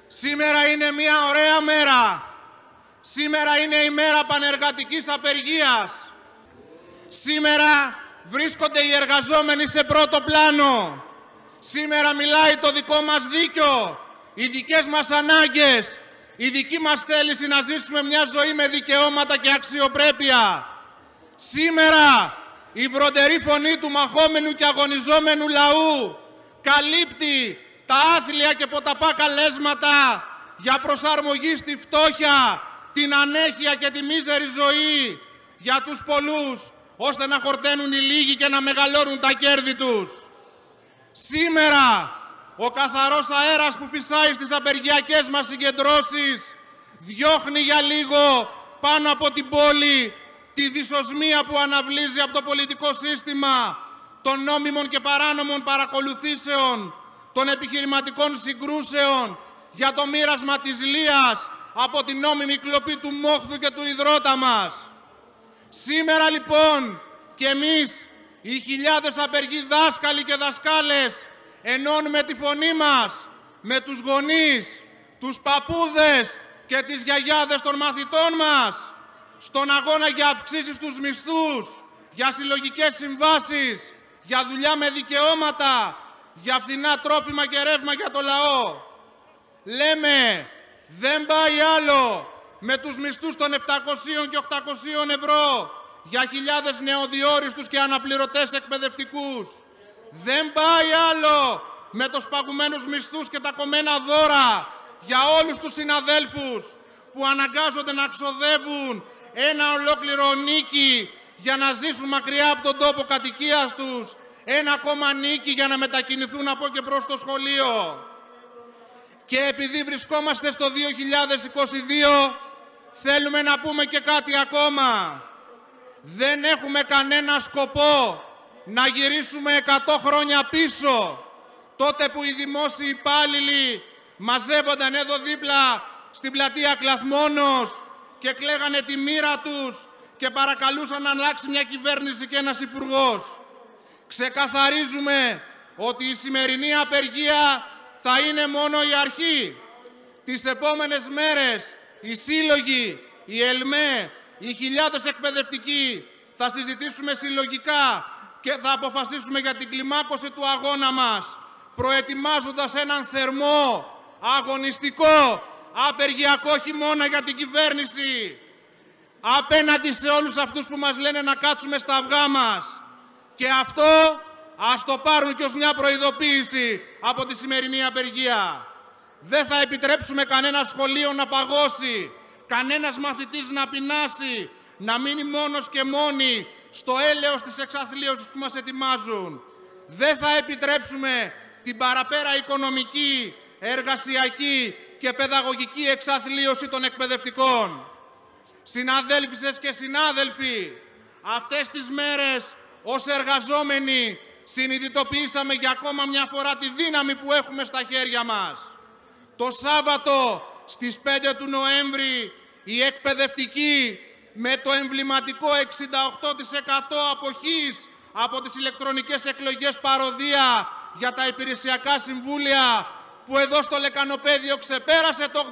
Σήμερα είναι μια ωραία μέρα. Σήμερα είναι η μέρα πανεργατικής απεργίας. Σήμερα βρίσκονται οι εργαζόμενοι σε πρώτο πλάνο. Σήμερα μιλάει το δικό μας δίκιο, οι δικές μας ανάγκες, η δική μας θέληση να ζήσουμε μια ζωή με δικαιώματα και αξιοπρέπεια. Σήμερα η βροντερή φωνή του μαχόμενου και αγωνιζόμενου λαού καλύπτει τα άθλια και ποταπά καλέσματα για προσαρμογή στη φτώχεια, την ανέχεια και τη μίζερη ζωή για τους πολλούς, ώστε να χορταίνουν οι λίγοι και να μεγαλώνουν τα κέρδη τους. Σήμερα ο καθαρός αέρας που φυσάει στις απεργιακές μας συγκεντρώσεις διώχνει για λίγο πάνω από την πόλη τη δυσοσμία που αναβλύζει από το πολιτικό σύστημα των νόμιμων και παράνομων παρακολουθήσεων, των επιχειρηματικών συγκρούσεων για το μοίρασμα της λίας από την νόμιμη κλοπή του μόχθου και του ιδρώτα μας. Σήμερα λοιπόν και εμείς, οι χιλιάδες απεργοί δάσκαλοι και δασκάλες, ενώνουμε τη φωνή μας με τους γονείς, τους παππούδες και τις γιαγιάδες των μαθητών μας στον αγώνα για αυξήσεις στους μισθούς, για συλλογικές συμβάσεις, για δουλειά με δικαιώματα, για φθηνά τρόφιμα και ρεύμα για το λαό. Λέμε, δεν πάει άλλο με τους μισθούς των 700 και 800 ευρώ για χιλιάδες νεοδιόριστους και αναπληρωτές εκπαιδευτικούς. Δεν πάει άλλο με τους παγωμένους μισθούς και τα κομμένα δώρα για όλους τους συναδέλφους που αναγκάζονται να ξοδεύουν ένα ολόκληρο νίκη για να ζήσουν μακριά από τον τόπο κατοικίας τους, ένα ακόμα νίκη για να μετακινηθούν από και προς το σχολείο. Και επειδή βρισκόμαστε στο 2022, θέλουμε να πούμε και κάτι ακόμα. Δεν έχουμε κανένα σκοπό να γυρίσουμε 100 χρόνια πίσω, τότε που οι δημόσιοι υπάλληλοι μαζεύονταν εδώ δίπλα στην πλατεία Κλαθμόνος και κλαίγανε τη μοίρα τους και παρακαλούσαν να αλλάξει μια κυβέρνηση και ένας υπουργός. Ξεκαθαρίζουμε ότι η σημερινή απεργία θα είναι μόνο η αρχή. Τις επόμενες μέρες οι σύλλογοι, η ΕΛΜΕ, οι χιλιάδες εκπαιδευτικοί θα συζητήσουμε συλλογικά και θα αποφασίσουμε για την κλιμάκωση του αγώνα μας, προετοιμάζοντας έναν θερμό, αγωνιστικό, απεργιακό χειμώνα για την κυβέρνηση, απέναντι σε όλους αυτούς που μας λένε να κάτσουμε στα αυγά μας. Και αυτό ας το πάρουν και ως μια προειδοποίηση από τη σημερινή απεργία. Δεν θα επιτρέψουμε κανένα σχολείο να παγώσει, κανένας μαθητής να πεινάσει, να μείνει μόνος και μόνη στο έλεος της εξαθλίωσης που μας ετοιμάζουν. Δεν θα επιτρέψουμε την παραπέρα οικονομική, εργασιακή και παιδαγωγική εξαθλίωση των εκπαιδευτικών. Συναδέλφισες και συνάδελφοι, αυτές τις μέρες ως εργαζόμενοι συνειδητοποιήσαμε για ακόμα μια φορά τη δύναμη που έχουμε στα χέρια μας. Το Σάββατο στις 5 του Νοέμβρη οι εκπαιδευτικοί με το εμβληματικό 68% αποχής από τις ηλεκτρονικές εκλογές παροδία για τα υπηρεσιακά συμβούλια που εδώ στο Λεκανοπαίδιο ξεπέρασε το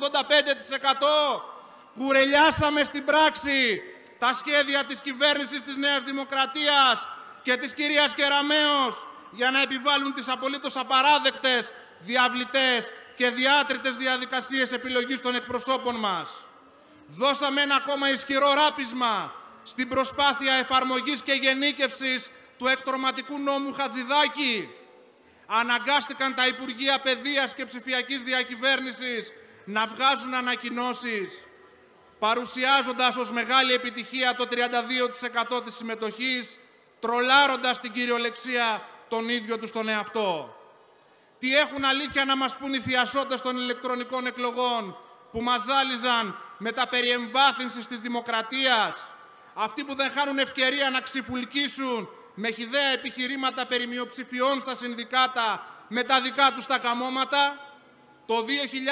85%, κουρελιάσαμε στην πράξη τα σχέδια της κυβέρνησης της Νέας Δημοκρατίας και της κυρίας Κεραμέως για να επιβάλλουν τις απολύτως απαράδεκτες, διαβλητές και διάτριτες διαδικασίες επιλογής των εκπροσώπων μας. Δώσαμε ένα ακόμα ισχυρό ράπισμα στην προσπάθεια εφαρμογής και γενίκευσης του εκτροματικού νόμου Χατζηδάκη. Αναγκάστηκαν τα Υπουργεία Παιδείας και Ψηφιακής Διακυβέρνησης να βγάζουν ανακοινώσεις, παρουσιάζοντας ως μεγάλη επιτυχία το 32% της συμμετοχής, τρολάροντας την κυριολεξία τον ίδιο τους τον εαυτό. Τι έχουν αλήθεια να μας πούν οι θειασότες των ηλεκτρονικών εκλογών που μας ζάλιζαν με τα περί εμβάθυνσης της δημοκρατίας, αυτοί που δεν χάνουν ευκαιρία να ξυφουλκίσουν με χυδαία επιχειρήματα περί μειοψηφιών στα συνδικάτα με τα δικά τους τα καμώματα. Το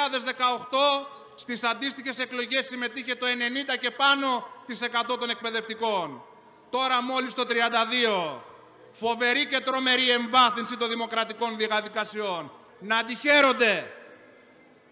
2018 στις αντίστοιχες εκλογές συμμετείχε το 90 και πάνω της 100 των εκπαιδευτικών. Τώρα μόλις το 32. Φοβερή και τρομερή εμβάθυνση των δημοκρατικών διαδικασιών. Να αντιχαίρονται.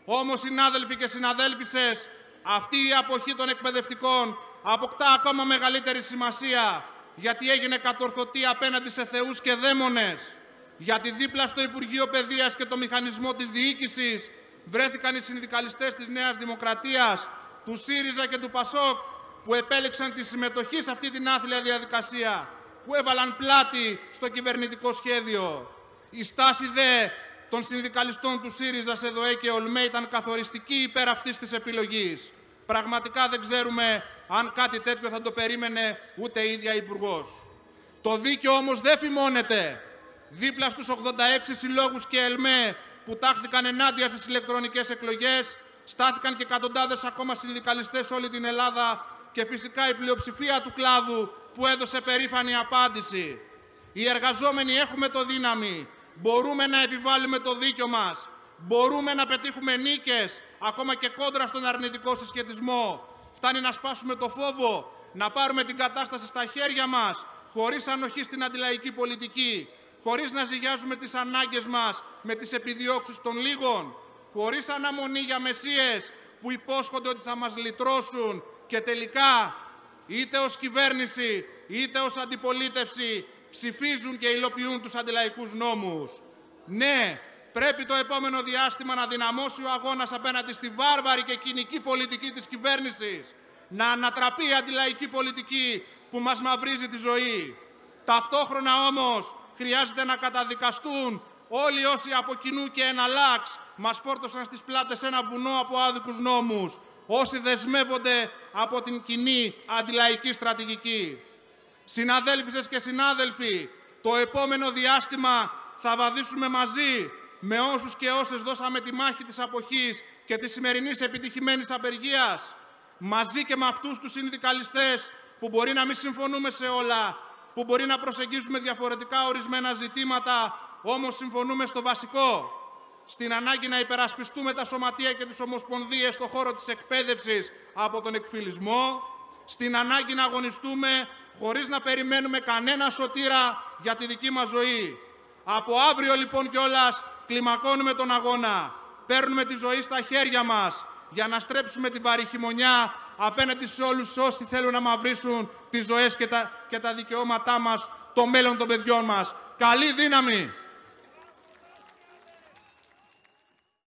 Όμως, συνάδελφοι και συναδέλφισσες, αυτή η αποχή των εκπαιδευτικών αποκτά ακόμα μεγαλύτερη σημασία, γιατί έγινε κατορθωτή απέναντι σε θεούς και δαίμονες. Γιατί δίπλα στο Υπουργείο Παιδείας και το μηχανισμό της διοίκησης βρέθηκαν οι συνδικαλιστές της Νέας Δημοκρατίας, του ΣΥΡΙΖΑ και του ΠΑΣΟΚ, που επέλεξαν τη συμμετοχή σε αυτή την άθλια διαδικασία, που έβαλαν πλάτη στο κυβερνητικό σχέδιο. Η στάση δε των συνδικαλιστών του ΣΥΡΙΖΑ σε ΔΟΕ και ΟΛΜΕ ήταν καθοριστική υπέρ αυτής της επιλογής. Πραγματικά δεν ξέρουμε αν κάτι τέτοιο θα το περίμενε ούτε η ίδια Υπουργός. Το δίκαιο όμως δεν φημώνεται. Δίπλα στους 86 συλλόγους και ΕΛΜΕ που τάχθηκαν ενάντια στις ηλεκτρονικές εκλογές, στάθηκαν και εκατοντάδες ακόμα συνδικαλιστές σε όλη την Ελλάδα και φυσικά η πλειοψηφία του κλάδου που έδωσε περήφανη απάντηση. Οι εργαζόμενοι έχουμε το δύναμη. Μπορούμε να επιβάλλουμε το δίκιο μας. Μπορούμε να πετύχουμε νίκες, ακόμα και κόντρα στον αρνητικό συσχετισμό. Φτάνει να σπάσουμε το φόβο, να πάρουμε την κατάσταση στα χέρια μας, χωρίς ανοχή στην αντιλαϊκή πολιτική, χωρίς να ζυγιάζουμε τις ανάγκες μας με τις επιδιώξεις των λίγων, χωρίς αναμονή για μεσίες που υπόσχονται ότι θα μας λυτρώσουν και τελικά, είτε ως κυβέρνηση, είτε ως αντιπολίτευση, ψηφίζουν και υλοποιούν τους αντιλαϊκούς νόμους. Ναι, πρέπει το επόμενο διάστημα να δυναμώσει ο αγώνας απέναντι στη βάρβαρη και κοινική πολιτική της κυβέρνησης, να ανατραπεί η αντιλαϊκή πολιτική που μας μαυρίζει τη ζωή. Ταυτόχρονα όμως χρειάζεται να καταδικαστούν όλοι όσοι από κοινού και ένα λάξ μας φόρτωσαν στις πλάτες ένα βουνό από άδικους νόμους, όσοι δεσμεύονται από την κοινή αντιλαϊκή στρατηγική. Συναδέλφισες και συνάδελφοι, το επόμενο διάστημα θα βαδίσουμε μαζί με όσους και όσες δώσαμε τη μάχη της αποχής και της σημερινής επιτυχημένης απεργίας, μαζί και με αυτούς τους συνδικαλιστές που μπορεί να μην συμφωνούμε σε όλα, που μπορεί να προσεγγίζουμε διαφορετικά ορισμένα ζητήματα, όμως συμφωνούμε στο βασικό, στην ανάγκη να υπερασπιστούμε τα σωματεία και τις ομοσπονδίες στον χώρο της εκπαίδευσης από τον εκφυλισμό, στην ανάγκη να αγωνιστούμε χωρίς να περιμένουμε κανένα σωτήρα για τη δική μας ζωή. Από αύριο λοιπόν κιόλας κλιμακώνουμε τον αγώνα. Παίρνουμε τη ζωή στα χέρια μας για να στρέψουμε την παρηχημονιά απέναντι σε όλους όσοι θέλουν να μαυρίσουν τις ζωές και τα δικαιώματά μας, το μέλλον των παιδιών μας. Καλή δύναμη!